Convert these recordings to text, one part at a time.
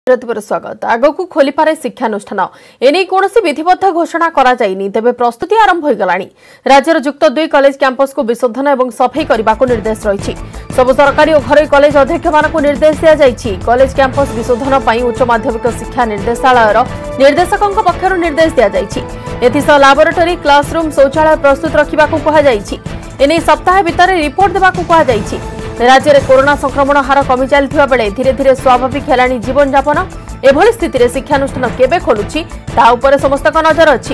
स्वागत आगक खोली पारे शिक्षानुष्ठान एने कौन विधिबद्ध घोषणा करा जाइनी तेबे प्रस्तुति आरंभ हो गलानी। राज्यर जुक्त 2 कॉलेज कैंपस को विशोधन और सफाई करने को निर्देश रही। सब सरकारी और घरोई कॉलेज अध्यक्ष मानक निर्देश दिया जाइछि। कॉलेज कैंपस विशोधन पर उच्च माध्यमिक शिक्षा निर्देशालय निर्देशकों पक्षर निर्देश दिया जाइछि। एथिसह लैबोरेटरी क्लासरूम शौचालय प्रस्तुत रखा कहुଯାଇଛି। एने सप्ताह भितर रिपोर्ट देवा कहुଯାଇଛି। राज्य में कोरोना संक्रमण हार कमी चलता बेले धीरे धीरे स्वाभाविक है जीवन यापन। एभली स्थिति में शिक्षानुष्ठान केबे खोलुछि ता उपरे समस्त नजर अछि।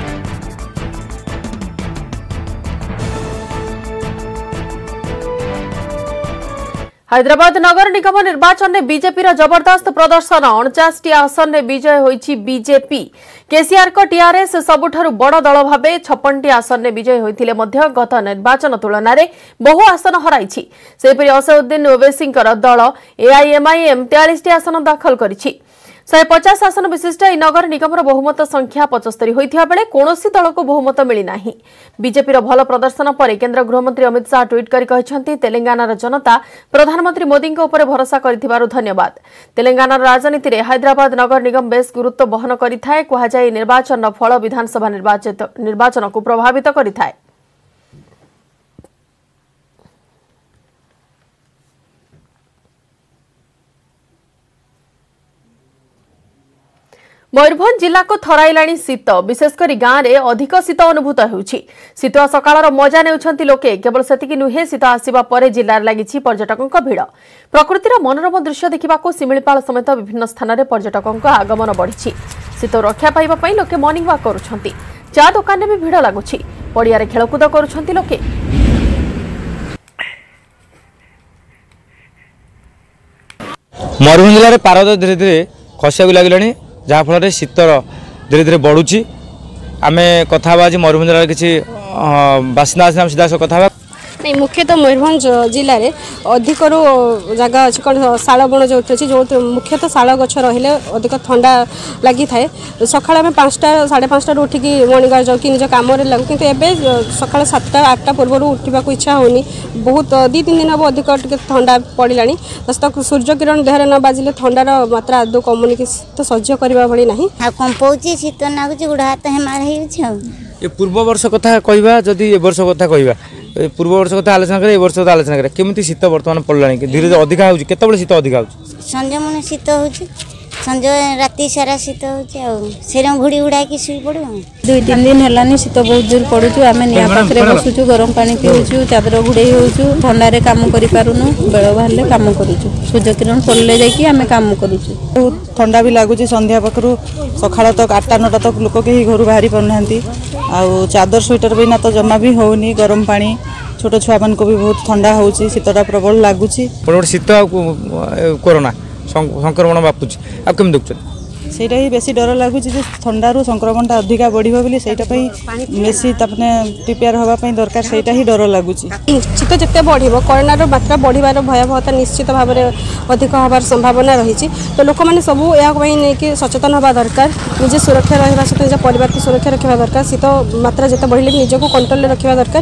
हैदराबाद नगर निगम निर्वाचन में बीजेपी जबरदस्त प्रदर्शन 49 आसन में विजय होइछि बीजेपी। केसीआर को टीआरएस सबुठारु बड़ दल भाबे 56 आसन में विजय होइथिले मध्य गत निर्वाचन तुलन में बहु आसन हराइछि। सेपरि असदुद्दीन ओवैसी दल एआईएमआईएम 43 आसन दाखल करिछि। 150 आसन विशिष्ट ई नगर निगम बहुमत संख्या 75 होइथिबा बेले कोनोसी दल को बहुमत मिली नाही। बीजेपी भल प्रदर्शन पर केंद्र गृहमंत्री अमित शाह ट्वीट करी कहछंती तेलंगानार जनता प्रधानमंत्री मोदी के ऊपर भरोसा करिथिबारु धन्यवाद। तेलंगानार राजनीति रे हैदराबाद नगर निगम बेस गुरुत्व बहन करिथाय। कुहाजाय निर्वाचन फल विधानसभा निर्वाचन को प्रभावित करिथाय। मयूरभंज जिला को थराइलाणी शीत विशेषकर गाँव में अधिक शीत अनुभूत होउछि। शीत सकाळर मजा नेउछंती लोके। केवल सेतिकी नुहे शीत आसिबा परे जिल्लार लागिछि पर्यटकों भीड़। प्रकृतिर मनोरम दृश्य देखिबाको सिमिलपाल समेत विभिन्न स्थान में पर्यटकों आगमन बढ़िछि। शीत रक्षा पाइबा पई लोके मॉर्निंग वॉक करुछंती। चा दुकान में भी भीड़ लागुछि। पड़िया रे खेलकूद करुछंती लोके। मयूरभंज जिले में पारद धीरे धीरे खसिया लगे जहाँफल शीतर धीरे धीरे बढ़ुची। आम कथा आज मयूरभंज जिले किसी बासिंदा आम सीधा कथा नहीं। मुख्यतः मयूरभंज जिले में अधिक जगह अच्छी कौन शाल बण जो अच्छी जो मुख्यतः शाल गछ रहिले अधिक ठंडा लगी थाए। सका आम 5टा 5:30 उठिकी मॉर्निंग वॉक जाऊँ कि निज कम लगू कि सका 7टा 8टा पूर्व उठा इच्छा होनी। बहुत 2-3 दिन हम अधिक ठंडा पड़ा तक सूर्य किरण देहरे न बाजिले ठंडार मात्रा आदौ कमुनि तो सह्य करने भाई ना कम पाँच शीत लगुच गुड़ा हाथ हेमार हो। पूर्व वर्ष कथा कहवा जदि ए वर्ष कथा कहवा पूर्व वर्ष कथा आलोचना करे ए वर्ष कथा आलोचना करे केमिति शीत वर्तमान पड़लानी धीरे धीरे अधिक होउची केतबेले शीत अधिक होउची संजय मन शीत होउची संजय राति सारा शीत होउची आ सेरम घुड़ी उड़ा की सुई पड़ो 2-3 दिन हलानी शीत बहुत जोर पड़ुचु। आमे निया पाखरे बसुचु गरम पानी पीउचु चादर गुड़े होउचु ठंडा रे काम करि पारुनु बेळ बाहरले काम करूचु सूर्य किरण पड़ले जाई कि आमे काम करूचु। बहुत ठंडा भी लागुची संध्या पाखरु सखाळ तक 8टा 9टा तक लोक केही घर बाहरी पड़नांती आ चादर स्वेटर भी ना तो जमा भी होनी गरम पानी छोट छुआ मान को भी बहुत ठंडा होउची शीतटा प्रबल लागुची। शीत कोरोना संक्रमण बापुची आ केम देखछ सेटा ही बेसी डर लगुच ठंडारू संक्रमण अधिका बढ़िबो बोली सेटा पई मेसी तपने प्रिपेयर होबा पई दरकार सेटा ही डर लगुच। शीत जिते बढ़िबो कोरोनार मात्रा बढ़िबार भयावहता निश्चित भाव में अधिक होबार संभावना रही। तो लोक मैंने सबू या सचेतन होगा दरकार। निजे सुरक्षा रहा सहित निज परिवार की सुरक्षा रखा दरकार। शीत मात्रा जिते बढ़िले निजक कंट्रोल रखा दरकार।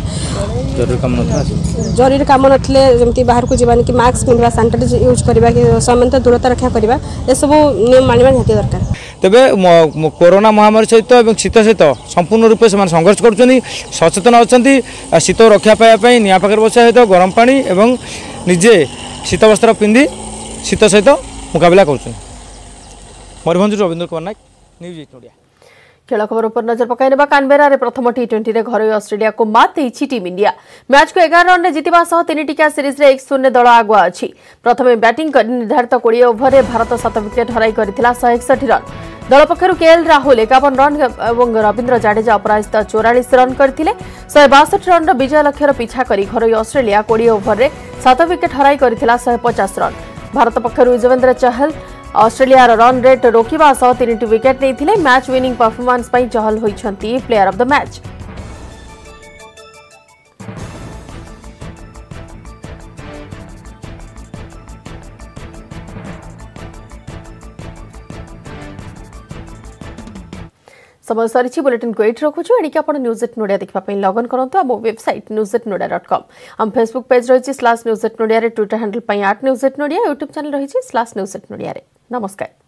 जरूरी काम नथिले जमती बाहर को जीवानी कि मास्क पिंधवा सैनिटाइज यूज करबा कि सामान्य दूरता रक्षा करबा ए सब नियम मानिबा निहाती दरकार। तेबे कोरोना महामारी सहित शीत सहित संपूर्ण रूप से संघर्ष कर सचेतन अच्छा शीत रक्षा पाइबा निया पाखे बसा सहित गरम पानी एवं निजे शीत वस्त्र पिंधि शीत सहित मुकाबला कर। Mayurbhanj Ravindra Kumar Nayak news 8 India. खेल खबर पर नजर पकाइनेबा। कानबेरा रे प्रथम T20 रे घरोई ऑस्ट्रेलिया को मात देछि टीम इंडिया। मैच को 11 रन रे जितिबा सह 3 टिका सीरीज रे 1-0 दल आगुआ अछि। प्रथमे बैटिंग कर निर्धारित 20 ओवर रे भारत 7 विकेट हराई करथिला 161 रन। दल पक्षरु केएल राहुल 51 रन एवं रविंद्र जाडेजा अपराजित 44 रन करथिले। 162 रन रो विजय लक्ष्यर पीछा करी घरोई ऑस्ट्रेलिया 20 ओवर रे 7 विकेट हराई करथिला 150 रन। भारत पक्षरु Yuzvendra Chahal Australia run rate रोकवा सह 3 विकेट नहीं। मैच विनिंग परफॉर्मेंस पर चहल होइछंती प्लेयर ऑफ द मैच। समय सरी बुलेटिन को एट रखुछु। एणिक आप न्यूज8 नोडिया देखा लगन करंतु आम वेबसाइट newsatnodia.com। आम फेसबुक पेज रही /newsatnodia, Twitter handle @newsatnodia, YouTube channel रही /newsatnodia। नमस्कार।